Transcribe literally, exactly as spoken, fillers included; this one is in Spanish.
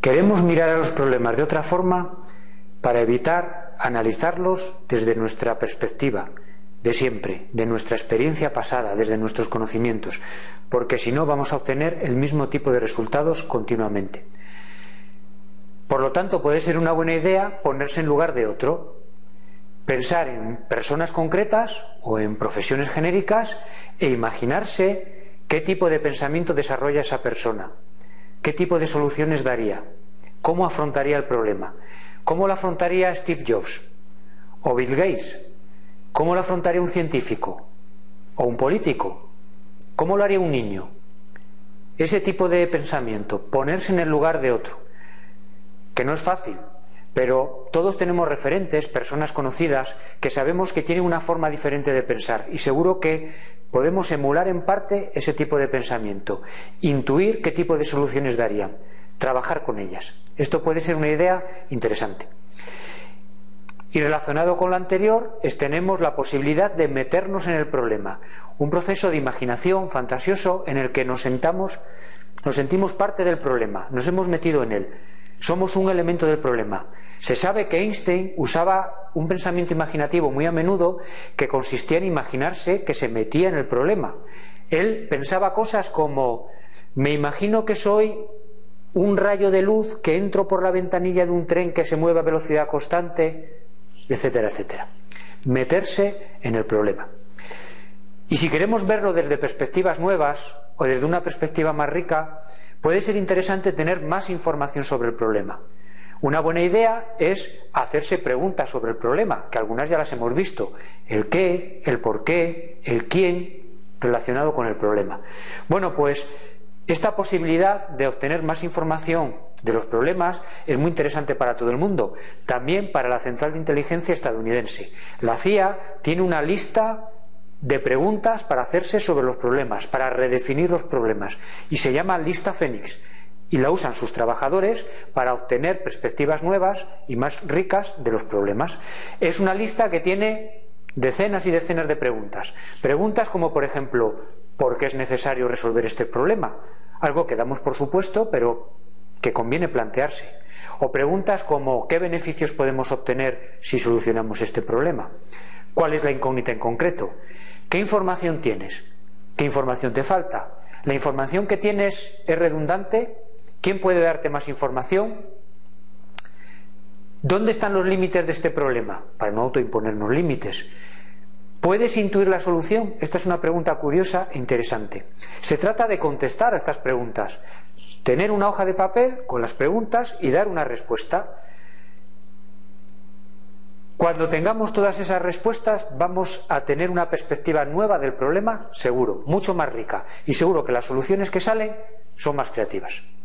Queremos mirar a los problemas de otra forma para evitar analizarlos desde nuestra perspectiva de siempre, de nuestra experiencia pasada, desde nuestros conocimientos, porque si no vamos a obtener el mismo tipo de resultados continuamente. Por lo tanto, puede ser una buena idea ponerse en lugar de otro, pensar en personas concretas o en profesiones genéricas e imaginarse qué tipo de pensamiento desarrolla esa persona, qué tipo de soluciones daría, cómo afrontaría el problema, cómo lo afrontaría Steve Jobs o Bill Gates, cómo lo afrontaría un científico o un político, cómo lo haría un niño. Ese tipo de pensamiento, ponerse en el lugar de otro, que no es fácil, pero todos tenemos referentes, personas conocidas, que sabemos que tienen una forma diferente de pensar y seguro que podemos emular en parte ese tipo de pensamiento, intuir qué tipo de soluciones darían, trabajar con ellas. Esto puede ser una idea interesante. Y relacionado con lo anterior, es, tenemos la posibilidad de meternos en el problema, un proceso de imaginación fantasioso en el que nos sentamos, nos sentimos parte del problema, nos hemos metido en él. Somos un elemento del problema. Se sabe que Einstein usaba un pensamiento imaginativo muy a menudo que consistía en imaginarse que se metía en el problema. Él pensaba cosas como: me imagino que soy un rayo de luz que entro por la ventanilla de un tren que se mueve a velocidad constante, etcétera, etcétera. Meterse en el problema. Y si queremos verlo desde perspectivas nuevas o desde una perspectiva más rica, puede ser interesante tener más información sobre el problema. Una buena idea es hacerse preguntas sobre el problema, que algunas ya las hemos visto: el qué, el por qué, el quién, relacionado con el problema. Bueno, pues esta posibilidad de obtener más información de los problemas es muy interesante para todo el mundo, también para la Central de Inteligencia estadounidense. La C I A tiene una lista de preguntas para hacerse sobre los problemas, para redefinir los problemas, y se llama lista Fénix, y la usan sus trabajadores para obtener perspectivas nuevas y más ricas de los problemas. Es una lista que tiene decenas y decenas de preguntas. Preguntas como, por ejemplo, ¿por qué es necesario resolver este problema? Algo que damos por supuesto, pero que conviene plantearse. O preguntas como: ¿qué beneficios podemos obtener si solucionamos este problema? ¿Cuál es la incógnita en concreto? ¿Qué información tienes? ¿Qué información te falta? ¿La información que tienes es redundante? ¿Quién puede darte más información? ¿Dónde están los límites de este problema? Para no autoimponernos límites. ¿Puedes intuir la solución? Esta es una pregunta curiosa e interesante. Se trata de contestar a estas preguntas, tener una hoja de papel con las preguntas y dar una respuesta. Cuando tengamos todas esas respuestas, vamos a tener una perspectiva nueva del problema, seguro, mucho más rica, y seguro que las soluciones que salen son más creativas.